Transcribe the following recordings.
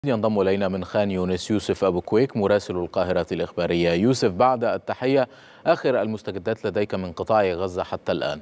ينضم إلينا من خان يونس يوسف أبو كويك مراسل القاهرة الإخبارية. يوسف، بعد التحية، آخر المستجدات لديك من قطاع غزة حتى الآن؟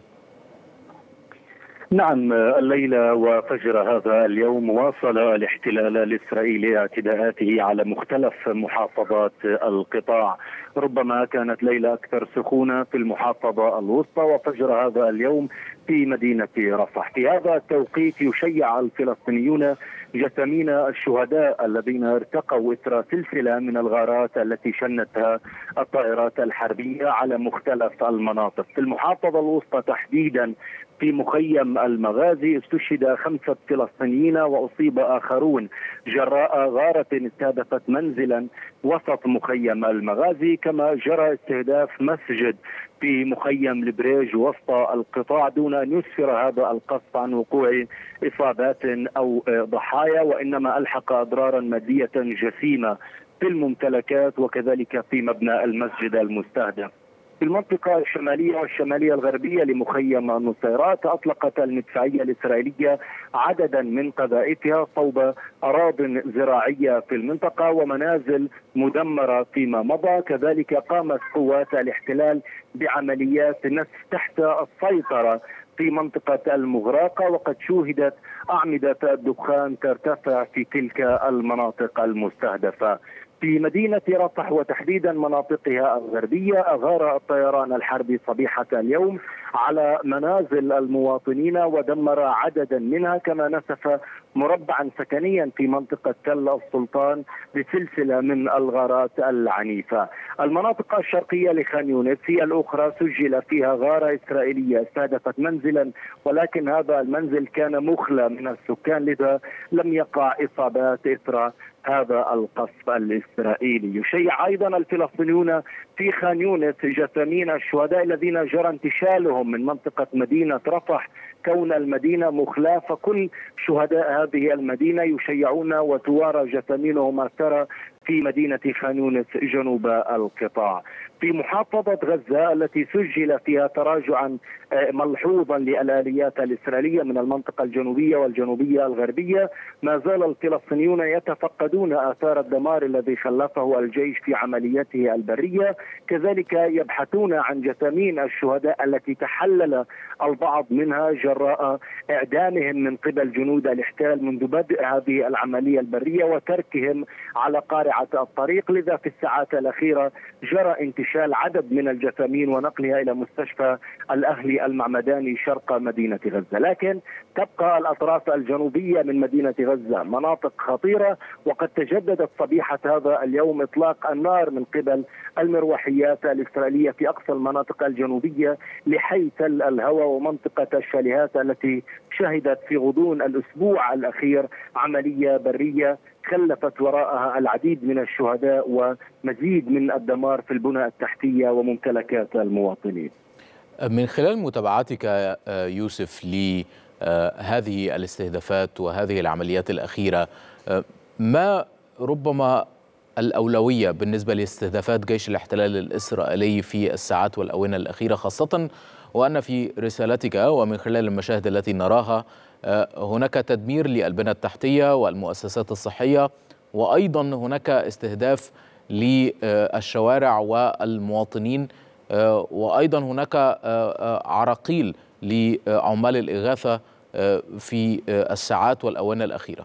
نعم، الليلة وفجر هذا اليوم واصل الاحتلال الإسرائيلي اعتداءاته على مختلف محافظات القطاع. ربما كانت ليلة أكثر سخونة في المحافظة الوسطى، وفجر هذا اليوم في مدينة رفح. في هذا التوقيت يشيع الفلسطينيون جثامين الشهداء الذين ارتقوا إثر سلسلة من الغارات التي شنتها الطائرات الحربية على مختلف المناطق. في المحافظة الوسطى تحديدا في مخيم المغازي استشهد 5 فلسطينيين وأصيب آخرون جراء غارة استهدفت منزلا وسط مخيم المغازي، كما جرى استهداف مسجد في مخيم البريج وسط القطاع دون أن يسفر هذا القصف عن وقوع إصابات أو ضحايا، وإنما ألحق أضرارا مادية جسيمة في الممتلكات وكذلك في مبنى المسجد المستهدف. في المنطقة الشمالية والشمالية الغربية لمخيم النصيرات أطلقت المدفعية الإسرائيلية عددا من قذائفها صوب أراضٍ زراعية في المنطقة ومنازل مدمرة فيما مضى. كذلك قامت قوات الاحتلال بعمليات نسف تحت السيطرة في منطقة المغراقة، وقد شوهدت أعمدة الدخان ترتفع في تلك المناطق المستهدفة. في مدينة رفح وتحديدا مناطقها الغربية أغار الطيران الحربي صبيحة اليوم على منازل المواطنين ودمر عددا منها، كما نسف مربعا سكنيا في منطقة تل السلطان بسلسلة من الغارات العنيفة. المناطق الشرقية لخان يونس هي الأخرى سجل فيها غارة إسرائيلية استهدفت منزلا، ولكن هذا المنزل كان مخلى من السكان، لذا لم يقع إصابات إثر هذا القصف الإسرائيلي. يشيع أيضا الفلسطينيون في خان يونس جثامين الشهداء الذين جرى انتشالهم من منطقة مدينة رفح كون المدينة مخلاة، فكل شهداء هذه المدينة يشيعون وتوارى جثامينهم مرترى في مدينة خان يونس جنوب القطاع. في محافظة غزة التي سجل فيها تراجعا ملحوظا للآليات الإسرائيلية من المنطقة الجنوبية والجنوبية الغربية، ما زال الفلسطينيون يتفقدون آثار الدمار الذي خلفه الجيش في عملياته البرية. كذلك يبحثون عن جثامين الشهداء التي تحلل البعض منها جراء إعدامهم من قبل جنود الاحتلال منذ بدء هذه العملية البرية وتركهم على قارعة الطريق. لذا في الساعات الأخيرة جرى انتشال عدد من الجثامين ونقلها إلى مستشفى الأهلي المعمداني شرق مدينة غزة، لكن تبقى الأطراف الجنوبية من مدينة غزة مناطق خطيرة، وقد تجددت صبيحة هذا اليوم إطلاق النار من قبل المروحيات الإسرائيلية في أقصى المناطق الجنوبية لحي تل الهوى ومنطقة الشاليهات التي شهدت في غضون الأسبوع الأخير عملية برية خلفت وراءها العديد من الشهداء ومزيد من الدمار في البنى التحتية وممتلكات المواطنين. من خلال متابعتك يوسف لهذه الاستهدافات وهذه العمليات الأخيرة، ما ربما الأولوية بالنسبة لاستهدافات جيش الاحتلال الإسرائيلي في الساعات والأونة الأخيرة، خاصة وأن في رسالتك ومن خلال المشاهد التي نراها هناك تدمير للبنى التحتية والمؤسسات الصحية، وأيضا هناك استهداف للشوارع والمواطنين، وأيضا هناك عراقيل لعمال الإغاثة في الساعات والأونة الأخيرة؟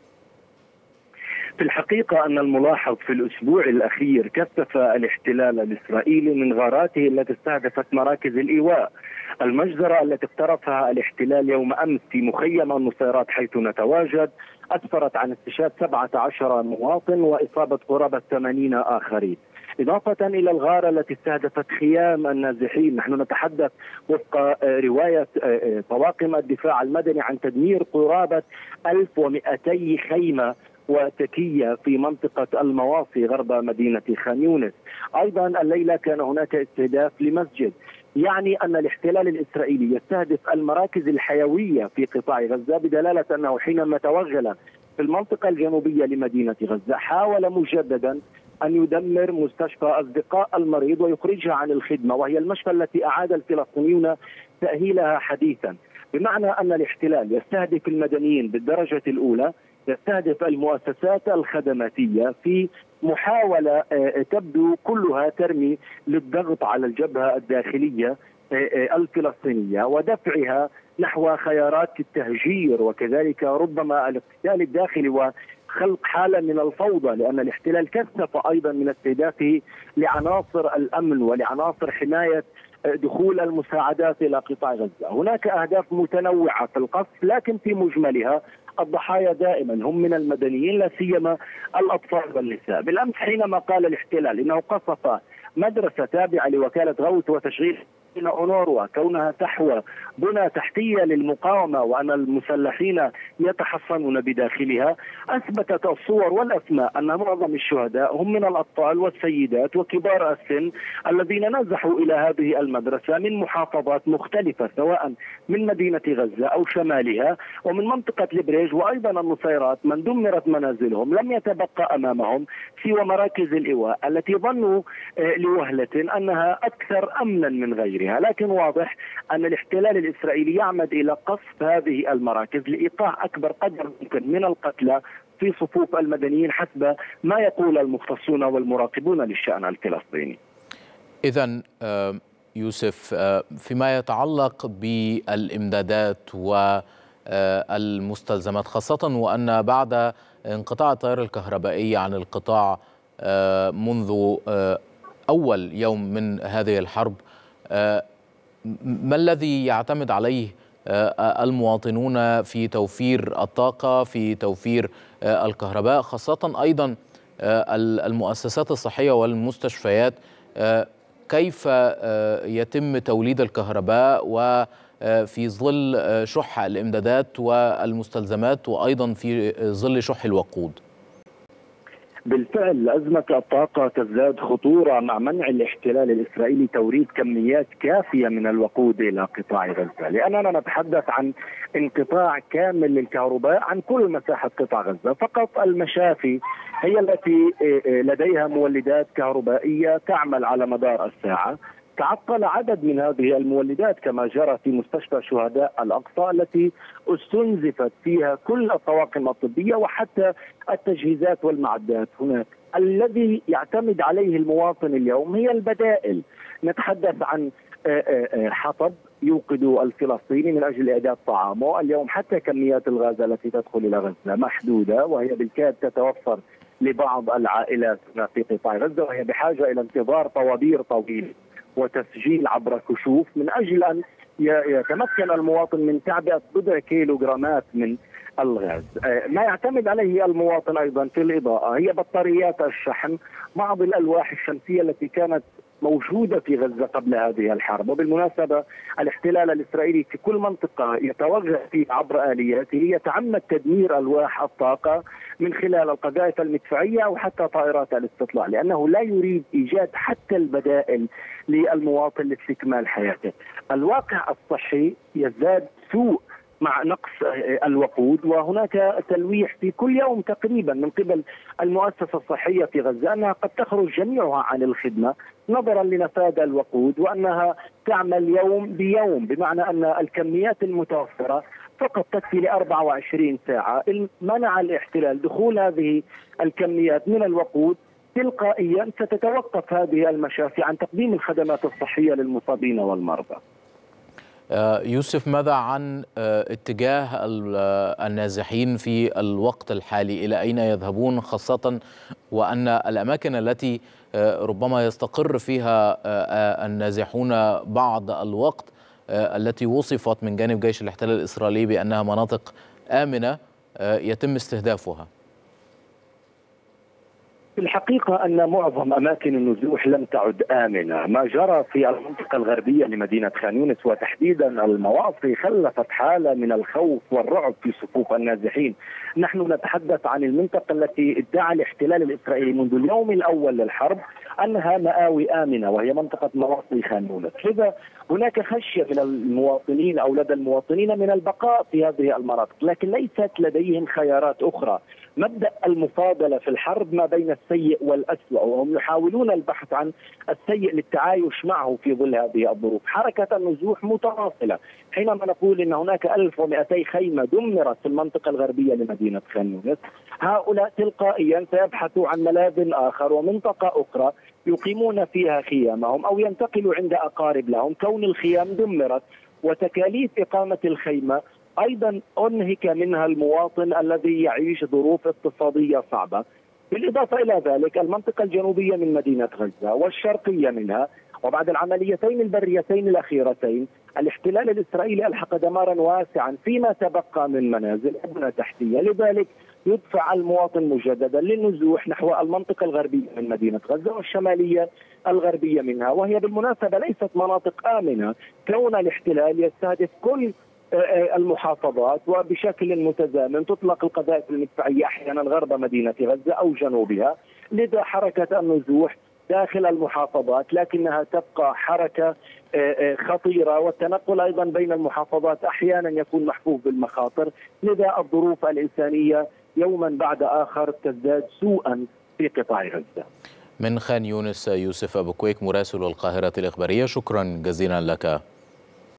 في الحقيقة أن الملاحظ في الأسبوع الأخير كثف الاحتلال الإسرائيلي من غاراته التي استهدفت مراكز الإيواء. المجزرة التي اقترفها الاحتلال يوم أمس في مخيم النصيرات حيث نتواجد أسفرت عن استشهاد 17 مواطن وإصابة قرابة 80 آخرين، إضافة إلى الغارة التي استهدفت خيام النازحين. نحن نتحدث وفق رواية طواقم الدفاع المدني عن تدمير قرابة 1200 خيمة وتكية في منطقة المواصي غرب مدينة خان يونس. أيضا الليلة كان هناك استهداف لمسجد، يعني أن الاحتلال الإسرائيلي يستهدف المراكز الحيوية في قطاع غزة، بدلالة أنه حينما توغل في المنطقة الجنوبية لمدينة غزة حاول مجددا أن يدمر مستشفى أصدقاء المريض ويخرجها عن الخدمة، وهي المشفى التي أعاد الفلسطينيون تأهيلها حديثا، بمعنى أن الاحتلال يستهدف المدنيين بالدرجة الأولى يستهدف المؤسسات الخدماتية في محاولة تبدو كلها ترمي للضغط على الجبهة الداخلية الفلسطينية ودفعها نحو خيارات التهجير، وكذلك ربما الاقتتال الداخلي وخلق حالة من الفوضى، لأن الاحتلال كثف أيضا من استهدافه لعناصر الأمن ولعناصر حماية دخول المساعدات إلى قطاع غزة. هناك أهداف متنوعة في القصف، لكن في مجملها الضحايا دائما هم من المدنيين، لا سيما الأطفال والنساء. بالأمس حينما قال الاحتلال إنه قصف مدرسة تابعة لوكالة غوث وتشغيل من أونروا كونها تحوى بنى تحتية للمقاومة وأن المسلحين يتحصنون بداخلها، أثبتت الصور والأسماء أن معظم الشهداء هم من الأطفال والسيدات وكبار السن الذين نزحوا إلى هذه المدرسة من محافظات مختلفة، سواء من مدينة غزة أو شمالها ومن منطقة البريج وأيضا النصيرات، من دمرت منازلهم لم يتبقى أمامهم سوى مراكز الإيواء التي ظنوا لوهلة أنها أكثر أمنا من غيرها. لكن واضح أن الاحتلال الإسرائيلي يعمد إلى قصف هذه المراكز لإيقاع أكبر قدر ممكن من القتلى في صفوف المدنيين حسب ما يقول المختصون والمراقبون للشأن الفلسطيني. إذن يوسف، فيما يتعلق بالإمدادات والمستلزمات، خاصة وأن بعد انقطاع التيار الكهربائي عن القطاع منذ أول يوم من هذه الحرب، ما الذي يعتمد عليه المواطنون في توفير الطاقة، في توفير الكهرباء، خاصة أيضا المؤسسات الصحية والمستشفيات؟ كيف يتم توليد الكهرباء وفي ظل شح الإمدادات والمستلزمات وأيضا في ظل شح الوقود؟ بالفعل أزمة الطاقة تزداد خطورة مع منع الاحتلال الإسرائيلي توريد كميات كافية من الوقود إلى قطاع غزة، لأننا نتحدث عن انقطاع كامل للكهرباء عن كل مساحة قطاع غزة. فقط المشافي هي التي لديها مولدات كهربائية تعمل على مدار الساعة. تعطل عدد من هذه المولدات كما جرى في مستشفى شهداء الأقصى التي استنزفت فيها كل الطواقم الطبية وحتى التجهيزات والمعدات. هناك الذي يعتمد عليه المواطن اليوم هي البدائل. نتحدث عن حطب يوقد الفلسطيني من أجل إعداد طعامه. اليوم حتى كميات الغاز التي تدخل إلى غزة محدودة، وهي بالكاد تتوفر لبعض العائلات في قطاع غزة، وهي بحاجة إلى انتظار طوابير طويلة وتسجيل عبر كشوف من أجل أن يتمكن المواطن من تعبئة بضع كيلوغرامات من الغاز. ما يعتمد عليه المواطن أيضا في الإضاءة هي بطاريات الشحن، بعض الألواح الشمسية التي كانت موجودة في غزة قبل هذه الحرب. وبالمناسبة الاحتلال الإسرائيلي في كل منطقة يتوغل فيه عبر آلياته يتعمد تدمير ألواح الطاقة من خلال القذائف المدفعية أو حتى طائرات الاستطلاع، لأنه لا يريد إيجاد حتى البدائل للمواطن لاستكمال حياته. الواقع الصحي يزداد سوء مع نقص الوقود، وهناك تلويح في كل يوم تقريبا من قبل المؤسسة الصحية في غزة أنها قد تخرج جميعها عن الخدمة نظرا لنفاذ الوقود، وأنها تعمل يوم بيوم، بمعنى أن الكميات المتوفرة فقط تكفي ل 24 ساعة. منع الاحتلال دخول هذه الكميات من الوقود تلقائيا ستتوقف هذه المشافي عن تقديم الخدمات الصحية للمصابين والمرضى. يوسف، ماذا عن اتجاه النازحين في الوقت الحالي؟ إلى أين يذهبون، خاصة وأن الأماكن التي ربما يستقر فيها النازحون بعض الوقت التي وصفت من جانب جيش الاحتلال الإسرائيلي بأنها مناطق آمنة يتم استهدافها؟ في الحقيقة أن معظم أماكن النزوح لم تعد آمنة. ما جرى في المنطقة الغربية لمدينة خان يونس وتحديدا المواصي خلفت حالة من الخوف والرعب في صفوف النازحين. نحن نتحدث عن المنطقة التي ادعى الاحتلال الإسرائيلي منذ اليوم الأول للحرب أنها مآوي آمنة، وهي منطقة مواصي خان يونس. لذا هناك خشية من المواطنين أو لدى المواطنين من البقاء في هذه المناطق، لكن ليست لديهم خيارات أخرى. مبدأ المفاضلة في الحرب ما بين السيء والأسوأ، وهم يحاولون البحث عن السيء للتعايش معه في ظل هذه الظروف. حركة النزوح متواصلة، حينما نقول إن هناك 1200 خيمة دمرت في المنطقة الغربية لمدينة خان يونس، هؤلاء تلقائيا سيبحثوا عن ملاذ آخر ومنطقة أخرى يقيمون فيها خيامهم أو ينتقلوا عند أقارب لهم. كون الخيام دمرت وتكاليف إقامة الخيمة أيضا أنهك منها المواطن الذي يعيش ظروف اقتصادية صعبة. بالإضافة إلى ذلك المنطقة الجنوبية من مدينة غزة والشرقية منها، وبعد العمليتين البريتين الأخيرتين الاحتلال الإسرائيلي ألحق دمارا واسعا فيما تبقى من منازل وبنى تحتية. لذلك يدفع المواطن مجددا للنزوح نحو المنطقة الغربية من مدينة غزة والشمالية الغربية منها، وهي بالمناسبة ليست مناطق آمنة، كون الاحتلال يستهدف كل المحافظات وبشكل متزامن. تطلق القذائف المدفعية أحيانا غرب مدينة غزة أو جنوبها، لذا حركة النزوح داخل المحافظات لكنها تبقى حركة خطيرة، والتنقل أيضا بين المحافظات أحيانا يكون محفوف بالمخاطر. لذا الظروف الإنسانية يوما بعد آخر تزداد سوءا في قطاع غزة. من خان يونس يوسف أبو كويك مراسل القاهرة الإخبارية، شكرا جزيلا لك.